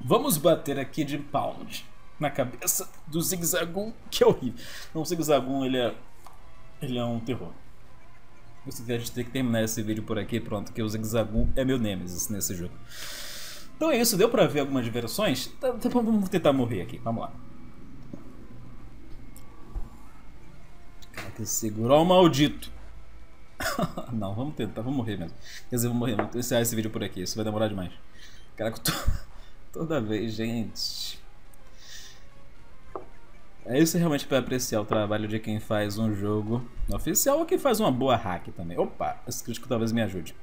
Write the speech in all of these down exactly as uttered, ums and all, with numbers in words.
Vamos bater aqui de pound na cabeça do Zigzagoon, que é horrível. Não, o Zigzagoon, ele é, ele é um terror. Eu sei que a gente tem que terminar esse vídeo por aqui, pronto, que o Zigzagoon é meu Nemesis nesse jogo. Então é isso, deu pra ver algumas versões? Tá, tá, vamos tentar morrer aqui, vamos lá. Caraca, segurou o maldito. Não, vamos tentar, vamos morrer mesmo. Quer dizer, vamos morrer, vamos encerrar esse vídeo por aqui, isso vai demorar demais. Caraca, tô... toda vez, gente. É isso realmente para apreciar o trabalho de quem faz um jogo oficial ou quem faz uma boa hack também. Opa, esse crítico talvez me ajude.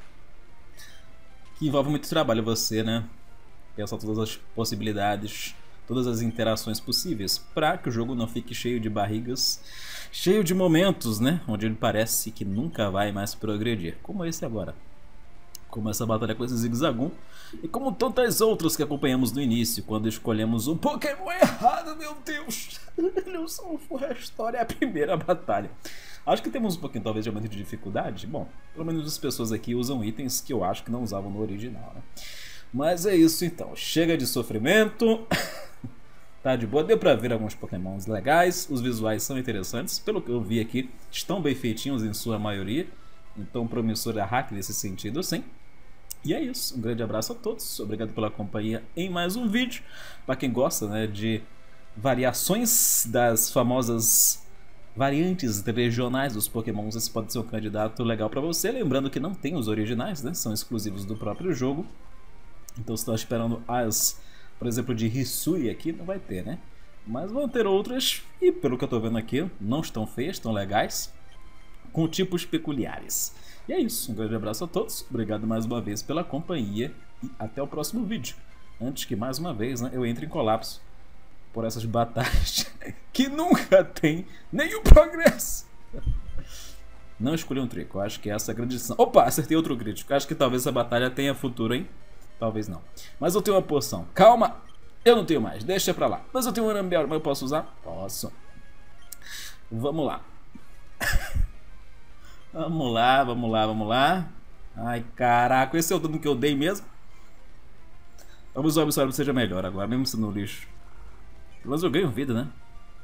Que envolve muito trabalho você, né? Pensar todas as possibilidades, todas as interações possíveis, para que o jogo não fique cheio de barrigas, cheio de momentos, né? Onde ele parece que nunca vai mais progredir, como esse agora. Como essa batalha com esse Zigzagoon, e como tantas outras que acompanhamos no início, quando escolhemos um Pokémon errado, meu Deus! Ele salvou a história, é a primeira batalha. Acho que temos um pouquinho, talvez, de aumento de dificuldade. Bom, pelo menos as pessoas aqui usam itens que eu acho que não usavam no original, né? Mas é isso então, chega de sofrimento. Tá de boa, deu pra ver alguns Pokémons legais, os visuais são interessantes, pelo que eu vi aqui, estão bem feitinhos em sua maioria. Então promissor a hack nesse sentido, sim. E é isso, um grande abraço a todos, obrigado pela companhia em mais um vídeo. Para quem gosta, né, de variações das famosas variantes regionais dos Pokémons, esse pode ser um candidato legal para você. Lembrando que não tem os originais, né, são exclusivos do próprio jogo. Então se está esperando as, por exemplo, de Hisui aqui, não vai ter, né? Mas vão ter outras e pelo que eu estou vendo aqui, não estão feias, estão legais, com tipos peculiares. E é isso, um grande abraço a todos, obrigado mais uma vez pela companhia e até o próximo vídeo. Antes que mais uma vez, né, eu entre em colapso por essas batalhas que nunca tem nenhum progresso. Não escolhi um trico, acho que essa é a grande lição. Opa, acertei outro crítico, acho que talvez essa batalha tenha futuro, hein? Talvez não. Mas eu tenho uma poção, calma, eu não tenho mais, deixa pra lá. Mas eu tenho um Arambear, mas eu posso usar? Posso. Vamos lá. Vamos lá, vamos lá, vamos lá. Ai, caraca, esse é o dano que eu dei mesmo? Vamos usar o absorve seja melhor agora, mesmo sendo no lixo. Pelo menos eu ganho vida, né?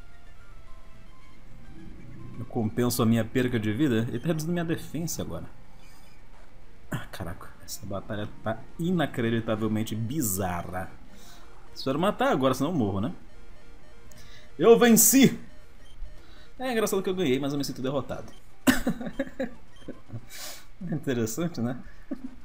Eu compenso a minha perca de vida. Ele tá reduzindo minha defesa agora. Ah, caraca, essa batalha tá inacreditavelmente bizarra. Espero matar agora, senão eu morro, né? Eu venci! É engraçado que eu ganhei, mas eu me sinto derrotado. Interessante, né?